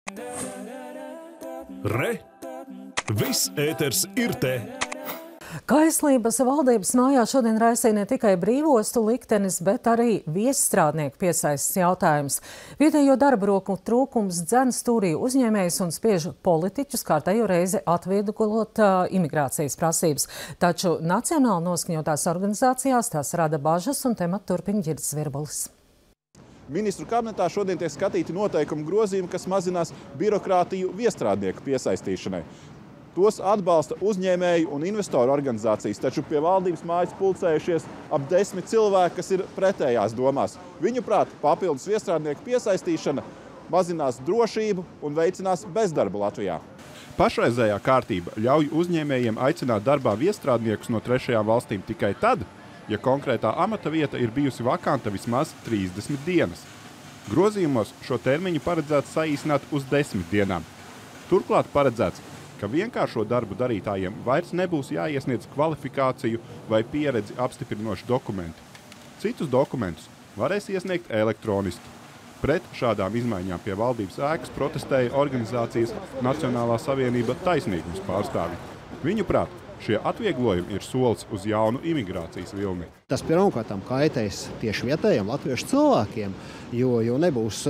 Re! Viss ēters ir te! Kaislības valdības mājā šodien raisīja ne tikai brīvostu liktenis, bet arī viesstrādnieku piesaistes jautājums. Vietējo darba roku trūkums dzen stūrī uzņēmējus un spiež politiķus kārtējo reizi atvieglot imigrācijas prasības. Taču nacionāli noskaņotās organizācijās tās rada bažas un tematu turpina Ģirds Virbulis. Ministru kabinetā šodien tiek skatīti noteikumu grozījumi, kas mazinās birokrātiju viesstrādnieku piesaistīšanai. Tos atbalsta uzņēmēju un investoru organizācijas, taču pie valdības mājas pulcējušies ap 10 cilvēki, kas ir pretējās domās. Viņuprāt, papildus viesstrādnieku piesaistīšana mazinās drošību un veicinās bezdarbu Latvijā. Pašreizējā kārtība ļauj uzņēmējiem aicināt darbā viesstrādniekus no trešajām valstīm tikai tad, ja konkrētā amata vieta ir bijusi vakanta vismaz 30 dienas. Grozījumos šo termiņu paredzēts saīsināt uz 10 dienām. Turklāt paredzēts, ka vienkāršo darbu darītājiem vairs nebūs jāiesniedz kvalifikāciju vai pieredzi apstiprinoši dokumenti. Citus dokumentus varēs iesniegt elektroniski. Pret šādām izmaiņām pie valdības ēkas protestēja organizācijas Nacionālā savienība taisnīgums pārstāvji. Viņuprāt, šie atvieglojumi ir solis uz jaunu imigrācijas vilni. Tas pirmkārt kaitēs tieši vietējiem latviešu cilvēkiem, jo nebūs,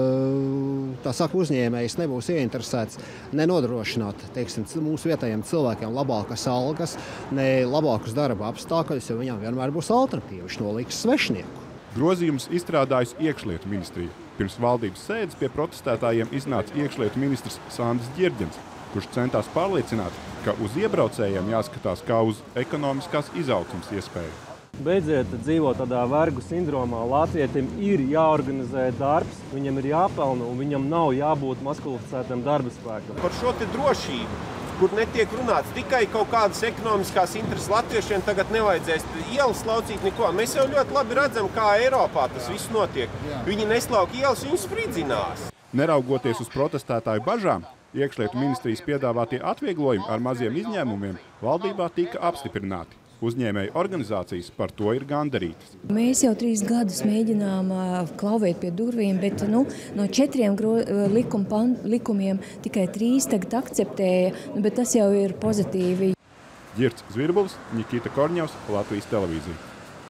uzņēmējs nebūs ieinteresēts nenodrošināt, mūsu vietējiem cilvēkiem labākas algas, ne labākus darba apstākļus, jo viņam vienmēr būs alternatīva, viņš noliks svešnieku. Grozījums izstrādājusi iekšlietu ministrija. Pirms valdības sēdes pie protestētājiem iznāca iekšlietu ministrs Sandis Ģirģens, kurš centās pārliecināt, ka uz iebraucējiem jāskatās kā uz ekonomiskās izaugsmes iespēju. Beidziet dzīvot tādā vergu sindromā. Latvietim ir jāorganizē darbs, viņam ir jāpelna un viņam nav jābūt mazkvalificētam darba spēkam. Par šo te drošību, kur netiek runāts tikai kaut kādas ekonomiskās intereses latviešiem, tagad nevajadzēs ielas laucīt neko. Mēs jau ļoti labi redzam, kā Eiropā tas viss notiek. Viņi neslauk ielas, viņi spridzinās. Neraugoties uz protestētāju bažām, iekšlietu ministrijas piedāvātie atvieglojumi ar maziem izņēmumiem valdībā tika apstiprināti. Uzņēmēju organizācijas par to ir gandarītas. Mēs jau 3 gadus mēģinām klauvēt pie durvīm, bet no 4 likumiem tikai 3 tagad akceptēja, bet tas jau ir pozitīvi. Ģirds Virbulis, Nikita Korņevs, Latvijas televīzija.